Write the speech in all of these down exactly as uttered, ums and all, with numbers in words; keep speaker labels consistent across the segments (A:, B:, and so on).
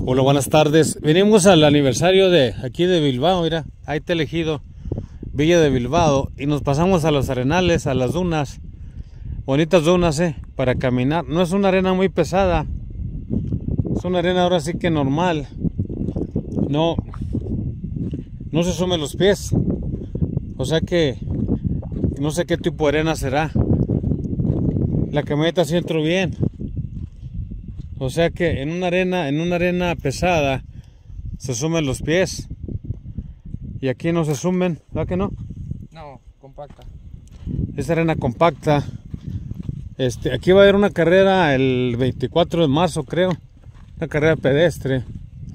A: Hola, buenas tardes. Venimos al aniversario de aquí de Bilbao, mira, ahí está elegido Villa de Bilbao, y nos pasamos a los arenales, a las dunas, bonitas dunas, eh, para caminar. No es una arena muy pesada, es una arena ahora sí que normal, no, no se sumen los pies, o sea que no sé qué tipo de arena será. La camioneta sí entró bien. O sea que en una arena, en una arena pesada se sumen los pies. Y aquí no se sumen, ¿verdad que no?
B: No, compacta.
A: Es arena compacta. Este, aquí va a haber una carrera el veinticuatro de marzo, creo. Una carrera pedestre.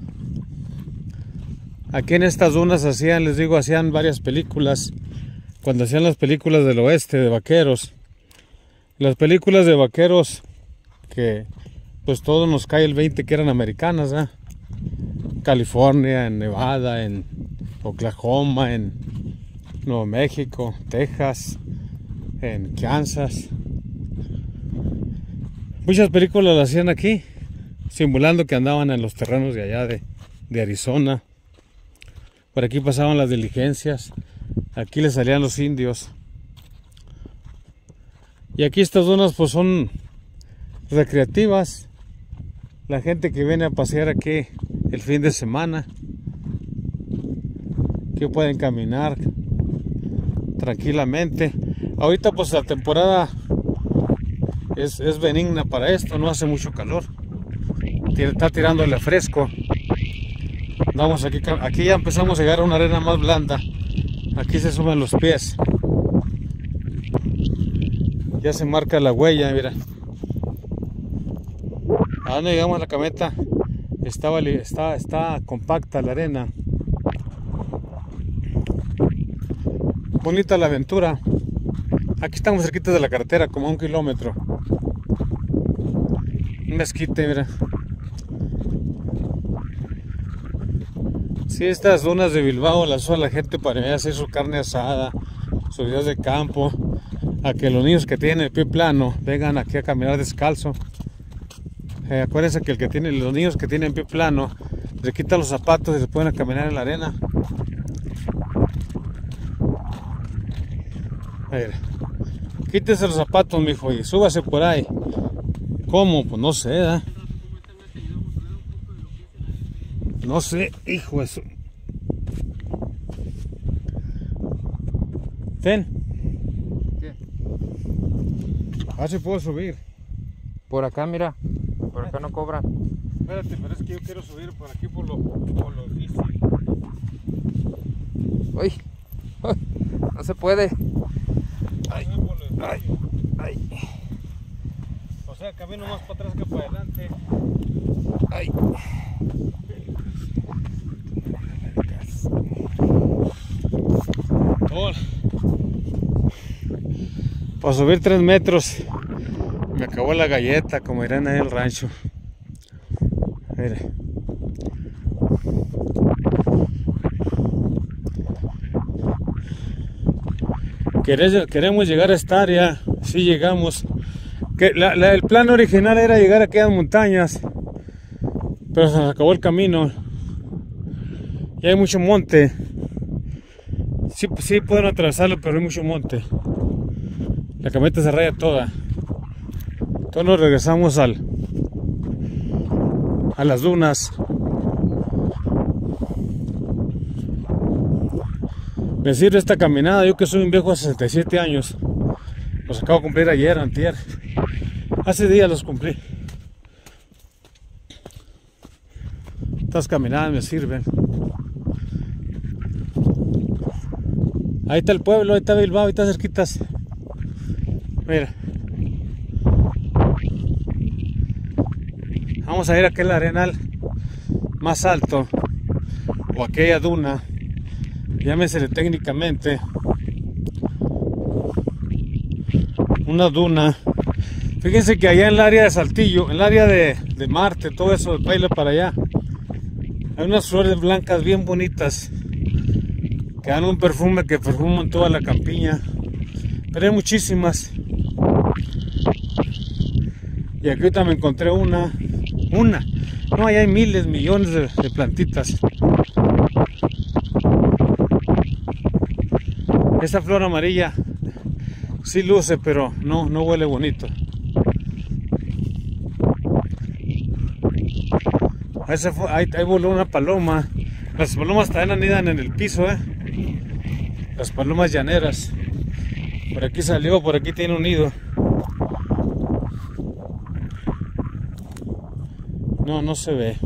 A: Aquí en estas dunas hacían, les digo, hacían varias películas. Cuando hacían las películas del oeste, de vaqueros. Las películas de vaqueros que pues todo nos cae el veinte que eran americanas, ¿eh? California, en Nevada, en Oklahoma, en Nuevo México, Texas, en Kansas. Muchas películas las hacían aquí, simulando que andaban en los terrenos de allá de, de Arizona. Por aquí pasaban las diligencias, aquí les salían los indios. Y aquí estas dunas pues son recreativas. La gente que viene a pasear aquí el fin de semana, que pueden caminar tranquilamente. Ahorita pues la temporada es, es benigna para esto, no hace mucho calor, está tirándole fresco. Vamos aquí, aquí ya empezamos a llegar a una arena más blanda. Aquí se suben los pies, ya se marca la huella, mira. A donde llegamos la camioneta estaba, está, está compacta la arena. Bonita la aventura. Aquí estamos cerquita de la carretera, como a un kilómetro. Un mezquite, mira. Sí, estas dunas de Bilbao las usa la gente para hacer su carne asada, sus días de campo, a que los niños que tienen el pie plano vengan aquí a caminar descalzo. Eh, acuérdense que el que tiene, los niños que tienen pie plano, le quitan los zapatos y se pueden caminar en la arena. A ver, quítese los zapatos, mijo, y súbase por ahí. ¿Cómo? Pues no sé, ¿eh? No sé, hijo de su... Ten.
B: ¿Qué?
A: A ver si puedo subir.
B: Por acá, mira. Por acá no cobran.
A: Espérate, pero es que yo quiero subir por aquí por lo, por lo difícil.
B: Uy, no se puede.
A: Ay, ay, ay. O sea, camino más para atrás que para adelante.
B: Ay.
A: Oh. Para subir tres metros me acabó la galleta, como dirán ahí en el rancho. Mire. Queremos llegar a esta área, si sí llegamos. Que la, la, el plan original era llegar a aquellas montañas, pero se nos acabó el camino. Y hay mucho monte. Sí, sí pueden atravesarlo, pero hay mucho monte. La camioneta se raya toda. Entonces nos regresamos al a las dunas. Me sirve esta caminada, yo que soy un viejo de sesenta y siete años. Los acabo de cumplir ayer, antier. Hace días los cumplí. Estas caminadas me sirven. Ahí está el pueblo, ahí está Bilbao, ahí está cerquitas. Mira. Vamos a ir a aquel arenal más alto, o aquella duna, llámesele técnicamente una duna. Fíjense que allá en el área de Saltillo, en el área de, de Marte, todo eso de baila para allá, hay unas flores blancas bien bonitas que dan un perfume que perfuman toda la campiña, pero hay muchísimas. Y aquí ahorita me encontré una Una. No, ahí hay miles, millones de, de plantitas. Esta flor amarilla sí luce, pero no, no huele bonito. Ahí, se fue, ahí, ahí voló una paloma. Las palomas también anidan en el piso, ¿eh? Las palomas llaneras. Por aquí salió, por aquí tiene un nido. No, no se ve.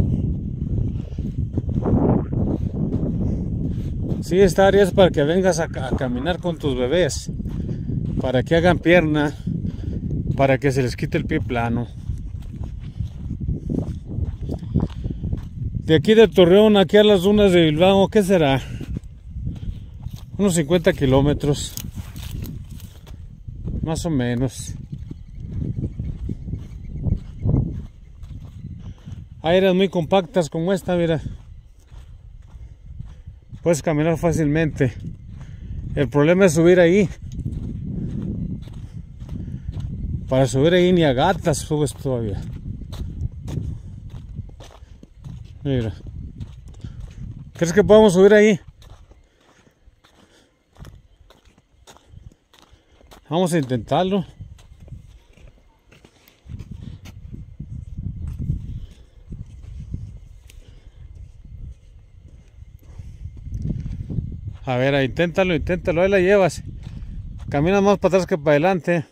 A: Sí, esta área es para que vengas a, a caminar con tus bebés, para que hagan pierna, para que se les quite el pie plano. De aquí de Torreón, aquí a las dunas de Bilbao, ¿qué será? Unos cincuenta kilómetros, más o menos. Hay áreas muy compactas como esta, mira. Puedes caminar fácilmente. El problema es subir ahí. Para subir ahí ni a gatas subes todavía. Mira. ¿Crees que podemos subir ahí? Vamos a intentarlo. A ver, inténtalo, inténtalo, ahí la llevas. Camina más para atrás que para adelante.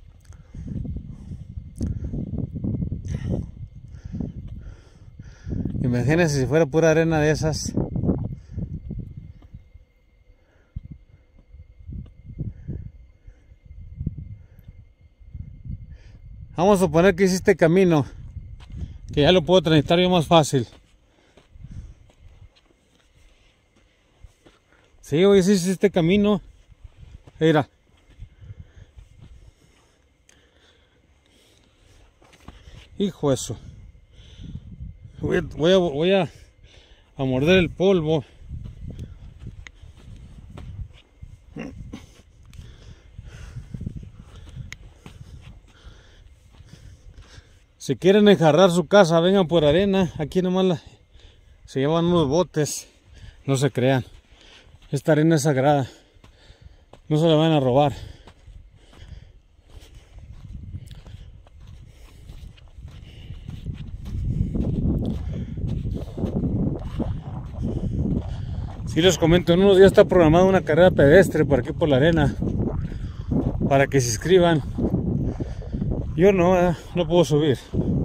A: Imagínense si fuera pura arena de esas. Vamos a suponer que hiciste camino, que ya lo puedo transitar yo más fácil. Sí, hoy sí hiciste camino. Mira. Hijo de eso. Voy a, voy a, voy a, a morder el polvo. Si quieren enjarrar su casa, vengan por arena. Aquí nomás la, se llevan unos botes. No se crean. Esta arena es sagrada. No se la van a robar. Si les comento, en unos días está programada una carrera pedestre por aquí por la arena, para que se inscriban. Yo no, eh, no puedo subir.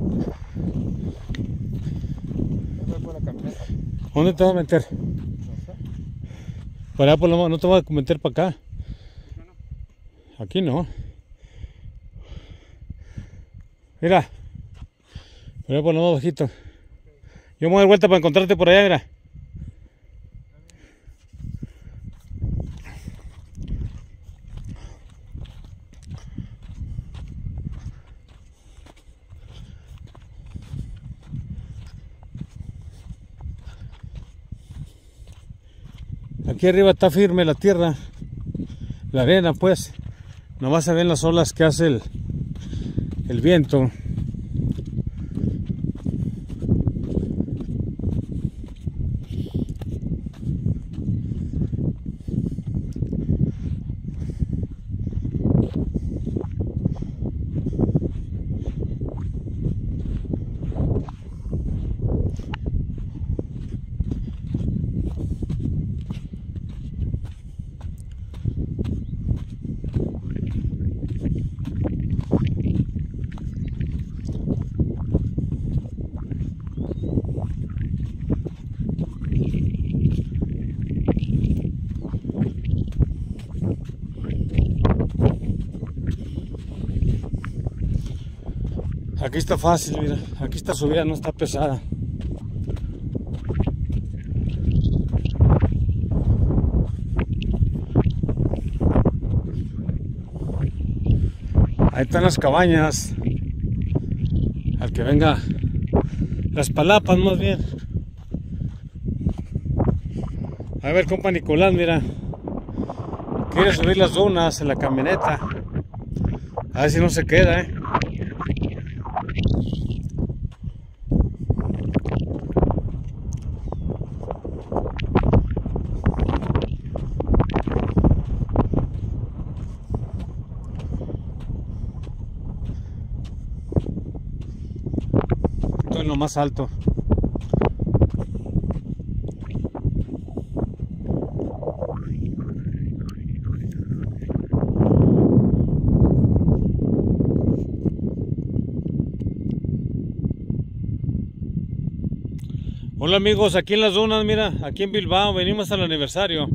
A: ¿Dónde te vas a meter? Para allá por lo, no te vas a meter para acá. Aquí no. Mira. Por allá por lo más bajito. Yo me voy de vuelta para encontrarte por allá, mira. Aquí arriba está firme la tierra, la arena pues, nomás se ven las olas que hace el, el viento. Aquí está fácil, mira, aquí esta subida no está pesada. Ahí están las cabañas. Al que venga, las palapas más bien. A ver, compa Nicolás, mira, quiere subir las dunas en la camioneta. A ver si no se queda, eh. en lo más alto. Hola amigos, aquí en las dunas, mira, aquí en Bilbao, venimos al aniversario.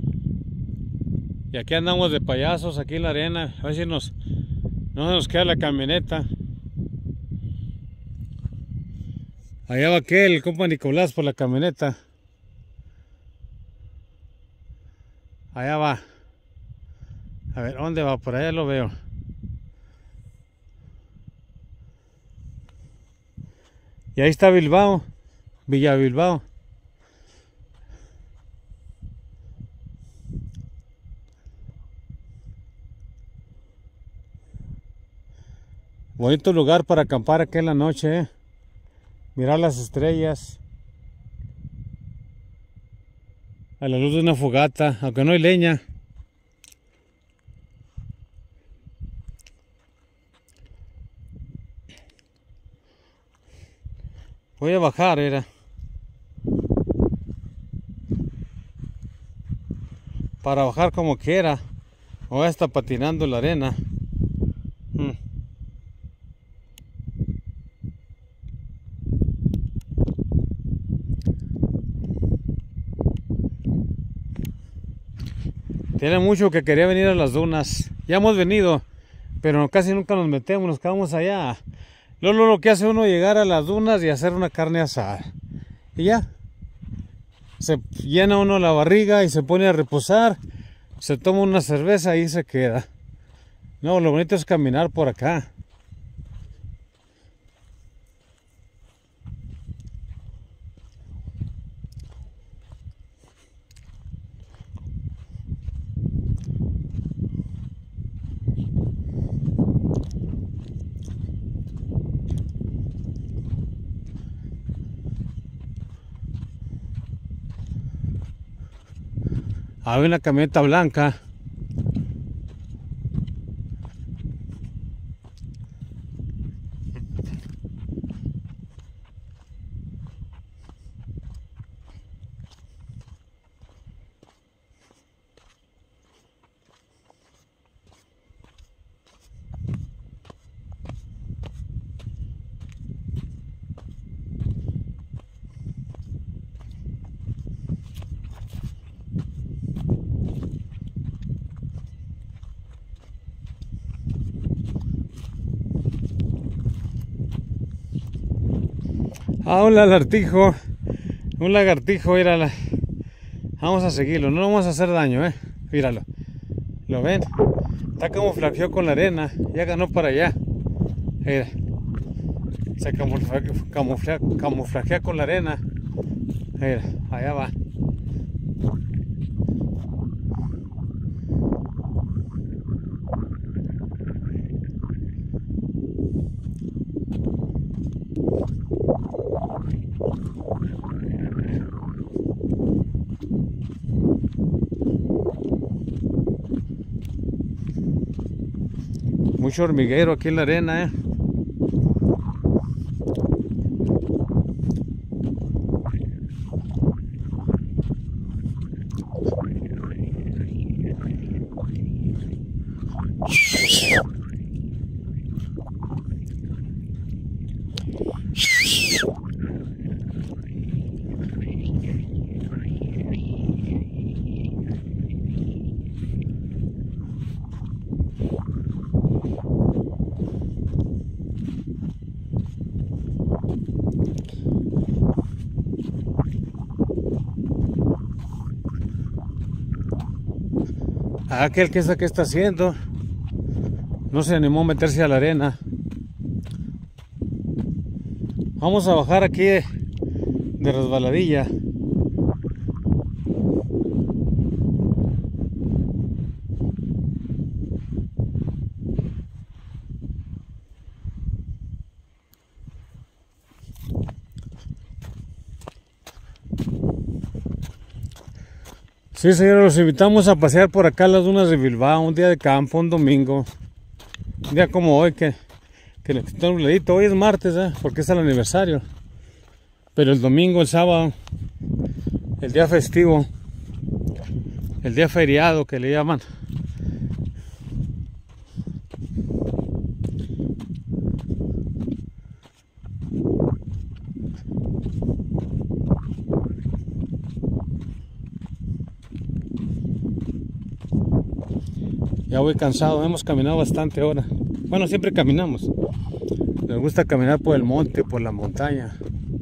A: Y aquí andamos de payasos, aquí en la arena, a ver si nos, no se nos queda la camioneta. Allá va aquel, el compa Nicolás por la camioneta. Allá va. A ver, ¿dónde va? Por allá lo veo. Y ahí está Bilbao. Villa Bilbao. Bonito lugar para acampar aquí en la noche, ¿eh? Mirar las estrellas a la luz de una fogata, aunque no hay leña. Voy a bajar, era para bajar como quiera. Voy a estar patinando en la arena. Hmm. Tiene mucho que quería venir a las dunas. Ya hemos venido, pero casi nunca nos metemos, nos quedamos allá. Luego lo que hace uno es llegar a las dunas y hacer una carne asada. Y ya. Se llena uno la barriga y se pone a reposar. Se toma una cerveza y se queda. No, lo bonito es caminar por acá. Hay una camioneta blanca. Ah, un lagartijo, un lagartijo, mírala. Vamos a seguirlo, no vamos a hacer daño, eh. Míralo, ¿lo ven? Está camuflajeado con la arena, ya ganó para allá. Mira, se camuflajea, camuflajea, camuflajea con la arena. Mira, allá va. Mucho hormiguero aquí en la arena, eh. Aquel que está, que está haciendo, no se animó a meterse a la arena. Vamos a bajar aquí de, de resbaladilla. Sí, señores, los invitamos a pasear por acá las dunas de Bilbao, un día de campo, un domingo. Un día como hoy, que, que está nubladito. Hoy es martes, ¿eh? Porque es el aniversario. Pero el domingo, el sábado, el día festivo, el día feriado que le llaman, ya voy cansado, hemos caminado bastante ahora. Bueno, siempre caminamos. Nos gusta caminar por el monte, por la montaña.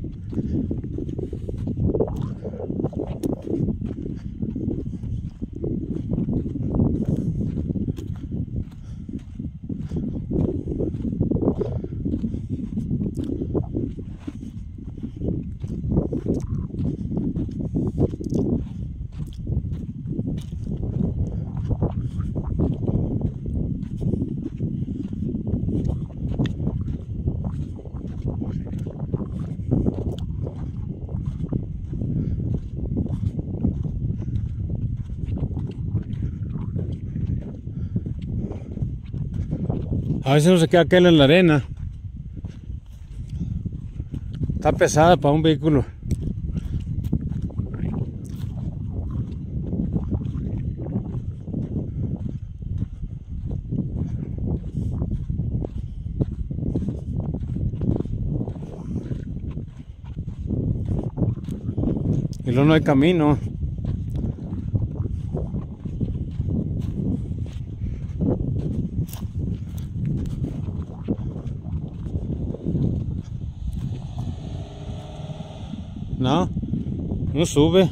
A: A veces no se queda aquel en la arena. Está pesada para un vehículo. Y luego no hay camino. No, no sube.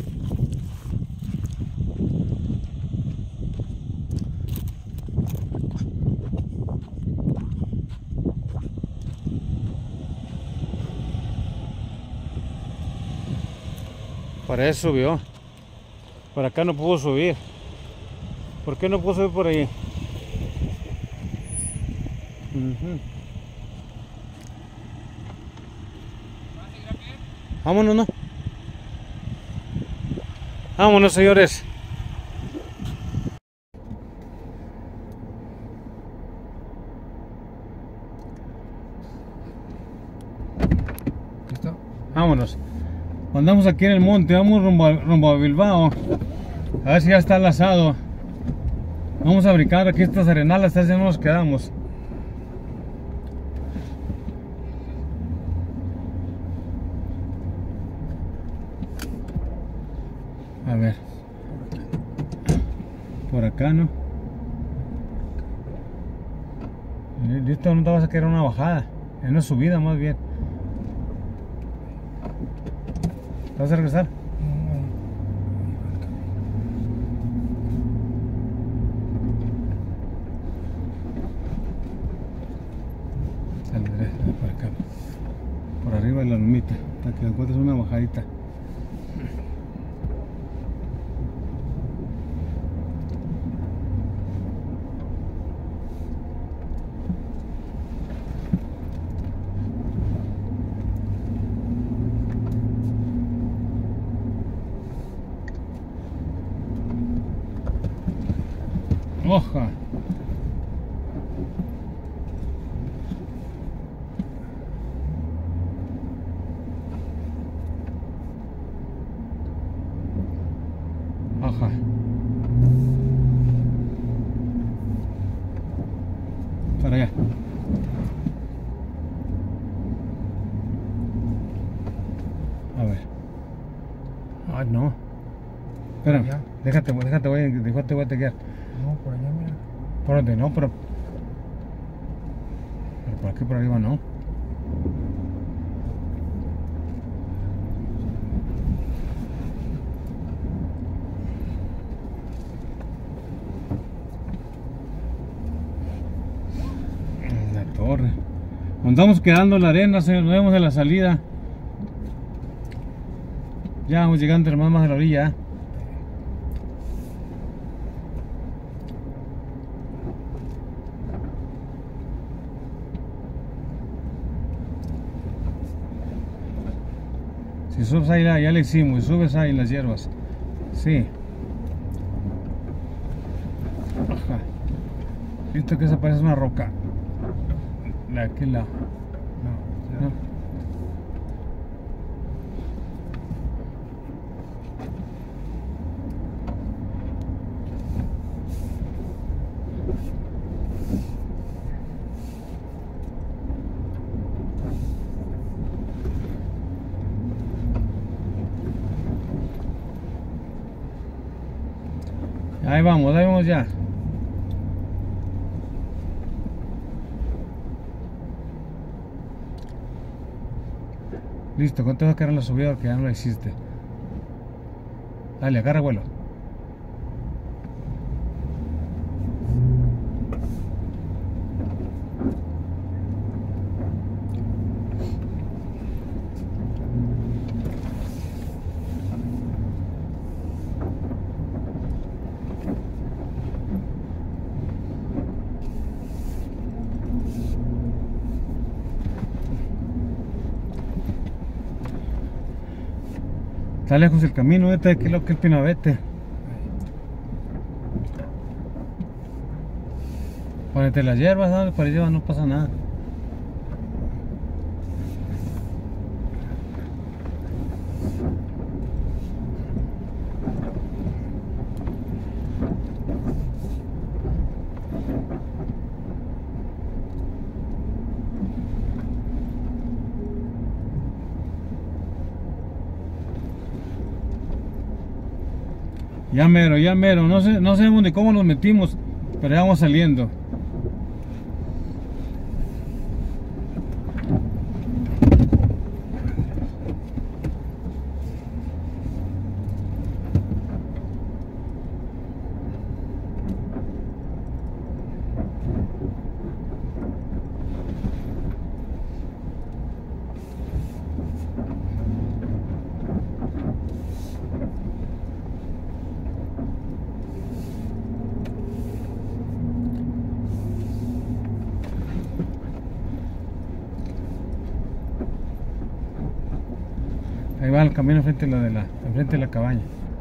A: Para eso subió. Por acá no pudo subir. ¿Por qué no pudo subir por ahí? Uh-huh. Vámonos, ¿no? Vámonos, señores.
B: ¿Listo?
A: Vámonos. Andamos aquí en el monte, vamos rumbo a, rumbo a Bilbao. A ver si ya está el asado. Vamos a brincar aquí estas arenales, así no nos quedamos. A ver. Por acá, ¿no? Esto no te vas a quedar una bajada. Es una subida más bien. ¿Te vas a regresar? Saldré por acá. Por arriba de la lomita. Para que encuentres una bajadita. Hoja. Hoja. Para allá. A ver. Ay, no. Espérame.
B: Ya.
A: Déjate, déjate, voy, déjate, voy a tequear.
B: No, por allá, mira.
A: Por donde no, pero. Pero por aquí por arriba no. La torre. Nos estamos quedando en la arena, señor. Nos vemos en la salida. Ya vamos llegando hermano más a la orilla. ¿Eh? Si subes ahí, ya le hicimos, si subes ahí las hierbas. Sí. Ajá. Esto que se parece una roca. De aquel lado.
B: No,
A: ¿No? Ahí vamos, ahí vamos ya. Listo, ¿cuánto va a quedar la subida? Porque ya no la hiciste. Dale, agarra vuelo. Está lejos el camino, este de que lo que el Pinabete. Ponete las hierbas, ¿sabes? Por allá no pasa nada. Ya mero, ya mero, no sé, no sabemos ni cómo nos metimos, pero ya vamos saliendo. Ahí va el camino frente a la de la, enfrente de la cabaña.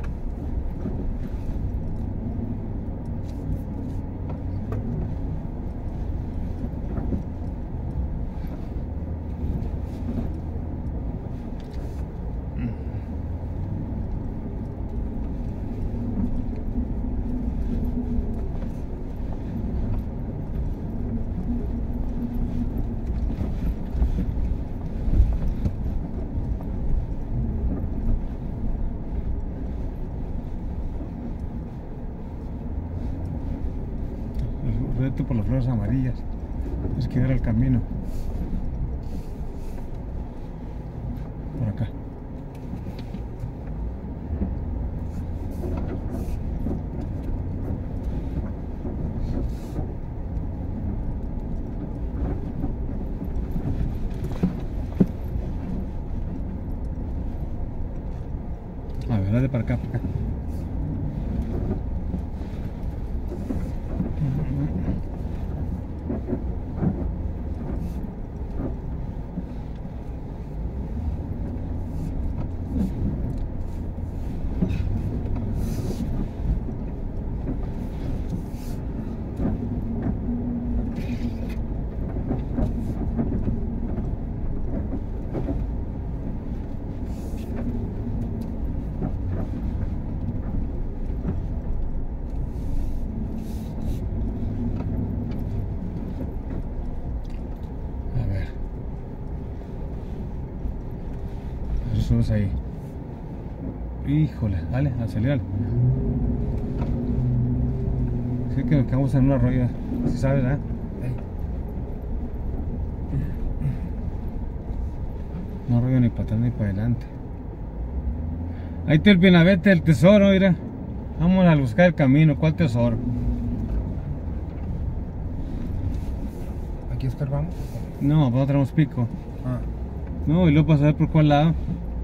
A: Reto por las flores amarillas. Es que era el camino. Por acá. A ver, dale para acá, para acá. Subes ahí. Híjole, dale, acelérale. Sí que nos quedamos en una arroyo, si sabes, ¿eh? No arroyo ni para atrás ni para adelante. Ahí está el Pinabete, el tesoro, mira. Vamos a buscar el camino. ¿Cuál tesoro?
B: ¿Aquí escarbamos?
A: No, pues no tenemos pico.
B: Ah.
A: No, y luego para saber por cuál lado.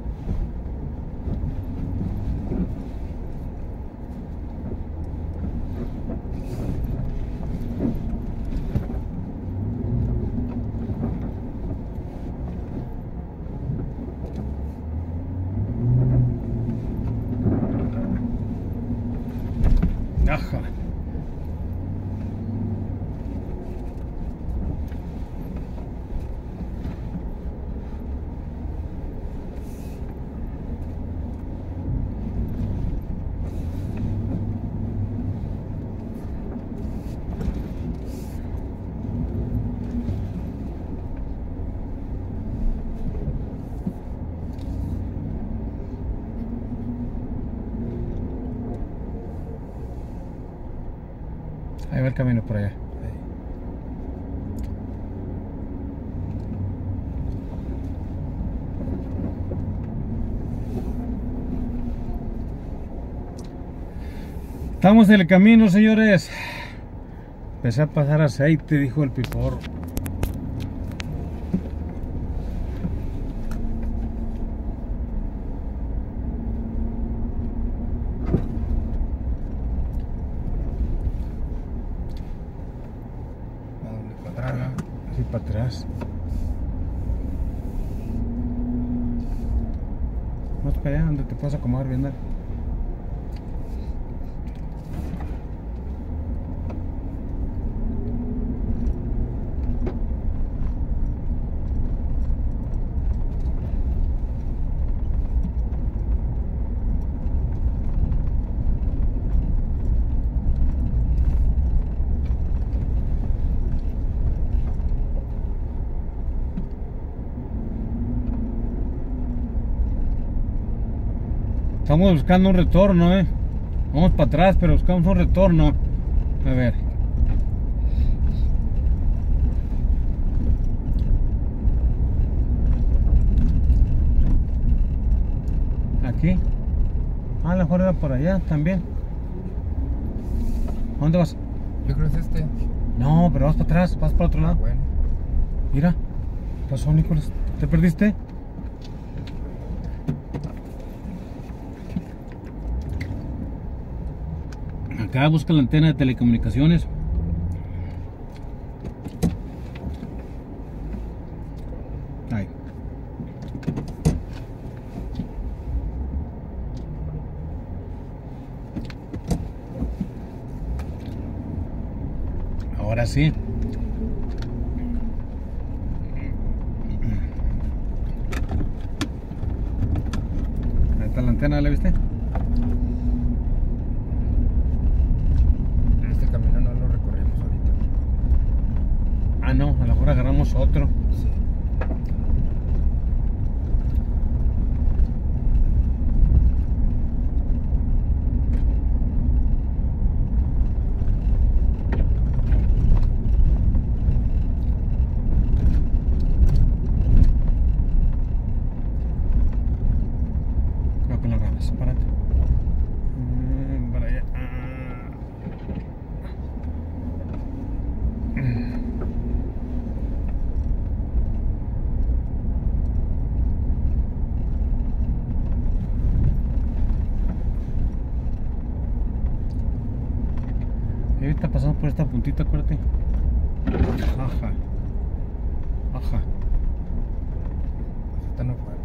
A: Ajá. ver camino por allá. Estamos en el camino, señores. Empecé a pasar aceite, dijo el piporro.
B: ¿A dónde? ¿Para atrás?
A: Así para atrás. Más para allá, donde te puedas acomodar bien, dale. Estamos buscando un retorno, eh. Vamos para atrás, pero buscamos un retorno. A ver. Aquí. Ah, a lo mejor era por allá también. ¿A dónde vas?
B: Yo creo que es este.
A: No, pero vas para atrás, vas para otro lado.
B: Bueno.
A: Mira. ¿Qué pasó, Nicolás? ¿Te perdiste? Acá busca la antena de telecomunicaciones. Ahí. Ahora sí. Ahí está la antena, ¿la viste? Ah, no, a lo mejor agarramos otro.
B: Sí.
A: Creo que lo agarras, párate. Mm, para allá. Ah. Y ahorita pasamos por esta puntita, acuérdate. Ajá. Ajá.
B: Esta no fue,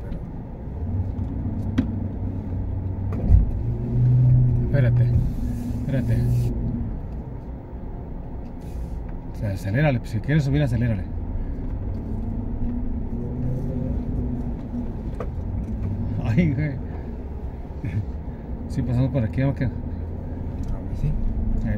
B: pero.
A: Espérate. Espérate. O sea, acelérale, pues si quieres subir, acelérale. Ay, güey. Si pasamos por aquí, vamos a quedar.
B: Ahora sí.
A: Ahí.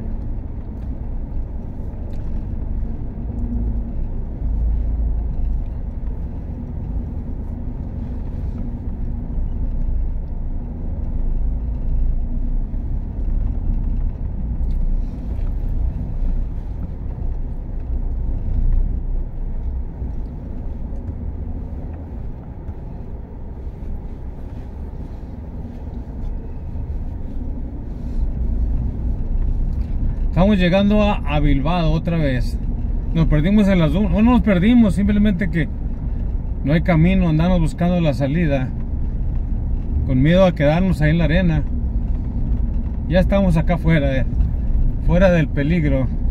A: Estamos llegando a, a Bilbao otra vez. Nos perdimos en las dunas. No nos perdimos, simplemente que no hay camino. Andamos buscando la salida, con miedo a quedarnos ahí en la arena. Ya estamos acá afuera, eh, fuera del peligro.